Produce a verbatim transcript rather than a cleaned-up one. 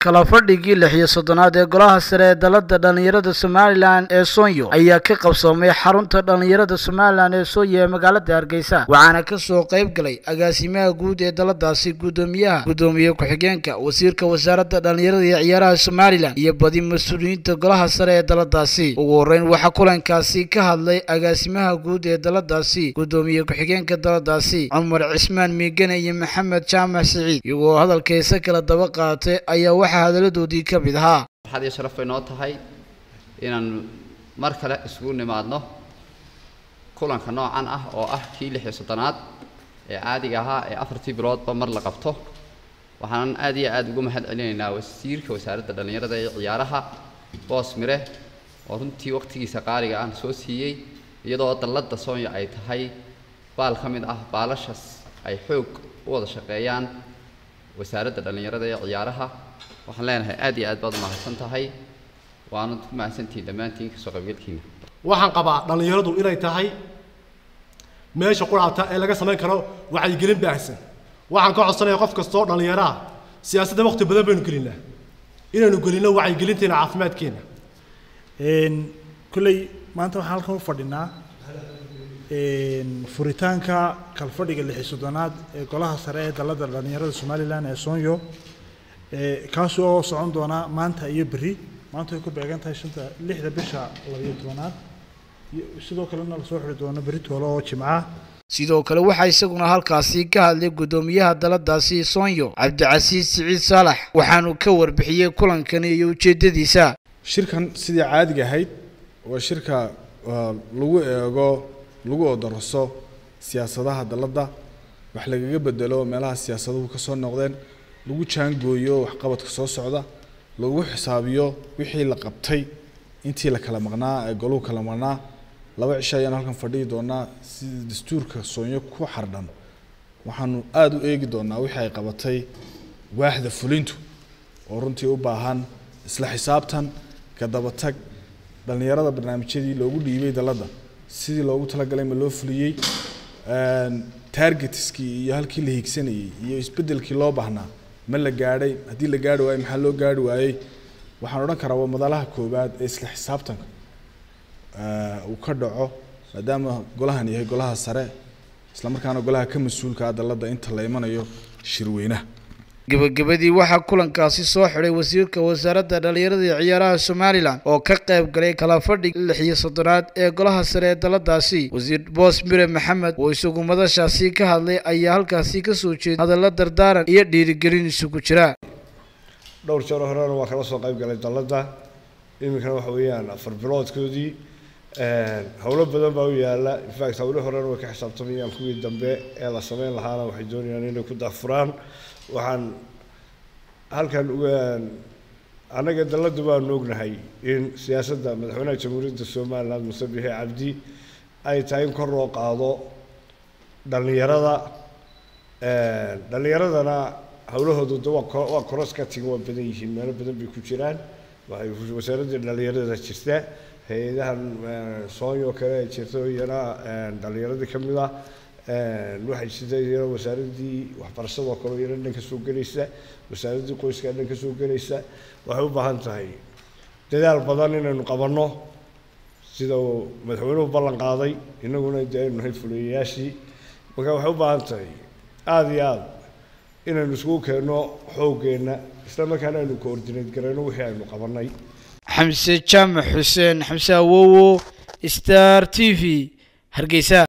kala fadhigii lix iyo soddonaad ee golaha sare ee dalada dhalinyarada Somaliland ee Soonyo ayaa ka qabsoomay xarunta dhalinyarada Somaliland ee Soonyo ee magaalada Hargeysa waxaana ka soo qayb galay agaasimaha guud ee daladaasi gudoomiyaha gudoomiye ku-xigeenka wasiirka wasaaradda dhalinyarada iyo ciyaaraha Somaliland iyo badi mas'uuliyiinta golaha sare ee daladaasi ugu horeyn waxa kulankaasi ka hadlay agaasimaha guud ee daladaasi gudoomiye ku-xigeenka daladaasi Cumar Cismaan Miigane iyo Maxamed Jaamac Saciid iyagoo hadalkiisa kala daba qaatay ayaa hadaladoodii ka mid ahaa waxaad sharaf inoo tahay inaan mar kale isugu nimaadno kulanka noocan ah oo ah kii lix iyo soddonaad ee caadiga ahaa ee afartii biloodba mar la qabto waxaan aad iyo aad ugu mahad celinaynaa wasiirka wasaaradda dhalinyarada iyo ciyaaraha Boos Mire oo runtii waqtigiisa qaaliga ah soo siiyay iyadoo dalada Soonyo ay tahay baal ka mid ah baalashaas ay xoog u wada shaqeeyaan wasaaradda dhalinyarada iyo ciyaaraha waxaan leenahay aad iyo aad baad mahadsan tahay waana ku mahadsantihiin dhammaantiin ka soo qaybgalkiina waxaan qabaa dhalinyaradu inay tahay meesha quraata ee laga sameyn karo wacyi gelin baahsan waxaan ka codsanayaa qof kasta oo dhalinyaro ah siyaasadda waqti badan baynu gelinaa inaanu gelino wacyi gelinteena caafimaadkeena een kulay maanta waxaan halkan u fadhinaa een furitaanka kalfadhiga lix iyo soddonaad ee golaha sare ee dalada dhalinyarada Somaliland ee Soonyo ee kaasoo socon doona maanta iyo bari maanta ay ku beegan tahay shanta lixda bisha laba iyo tobnaad sidoo kale la soo xiri doona bari toolo oo Jimcaha sidoo kale waxa isaguna halkaasi ka hadlay gudoomiyaha daladaasi Soonyo Cabdicasiis Siciid Saalax waxaanu ka warbixiyay kulankan iyo ujeedadiisa shirkan sidii caadiga ahayd waa shirka lagu eego lagu odoroso siyaasadaha dalada wax lagaga bedelo meelaha siyaasaduhu ka soo noqdeen lagu jaangooyo wax qabadka soo socda lagu xisaabiyo wixii la qabtay intii la kala maqnaa ee goluhu kala maqnaa laba cisho ayaan halkan fadhiyi doonaa si dastuurka Soonyo ku xardhan waxaanu aad u eegi doonaa wixii ay qabatay waaxda fulintu oo runtii u baahan isla xisaabtan ka daba tag dhalinyarada barnaamijyadii loogu dhiibay dalada sidii loogu talagalay ma loo fuliyay een targetskii iyo halkii la higsanayay iyo isbedelkii loo baahnaa ma la gaadhay hadii la gaadho ay maxaa loo gaadho waayay waxaan oran karaa waa madalaha koobaad ee isla xisaabtanka ee uu ka dhaco maadaama golahan yahay golaha sare isla markaana golaha ka mas'uulka ah dalada inta la imanayo shirweynaha gabagabadii waxa kulankaasi soo xiray wasiirka wasaaradda dhalinyarada iyo ciyaaraha Somaliland oo ka qayb galay kala fadhiga lix iyo soddonaad ee golaha sare ee daladaasi wasiir Boos Mire Maxamed oo isagu madashaasi ka hadlay ayaa halkaasi ka soo jeeday hadallo dardaaran iyo dhiirigelin isugu jira dhowr jeer hore waa kala soo qayb galay dalada iminkana waxa weeyaan afar biloodkoodii een hawlo badan baa u yaala in fact hawlo hore waa ka xisaabtamayaan kuwii dambe ee la sameyn lahaana waxay doonayaan inay ku daafuraan waxaan halkan anaga daladu waan ognahay in siyaasadda madaxweynaha jamhuuriyadda Somaliland Muuse Biixi Cabdi ay tahay in kor loo qaado dhalinyarada ee dhalinyaradana hawlahoodu waa cross cutting waa badan yihiin meel badan bay ku jiraan waxay wasaaradda dhalinyarada jirta hay'adahan Soonyo kale jirto iyana dhalinyarada kamid ah een waxay sidoo wasaaradii waxbarashada kale iyo dhanka soo galaysa wasaaradii qoyska dhanka soo galaysa waxay u baahan tahay dadaal badan inaynu qabanno sida madaxweynuhu ballan qaaday inaguna aynu hay fuliyayaashii marka waxay u baahan tahay aad iyo aad inaynu isku keenno xooggeena isla markaana aynu coordinate gareyno wixii aynu qabanay Xamse Jaamac Xuseen Xamse Awowo Star T V Hargeysa.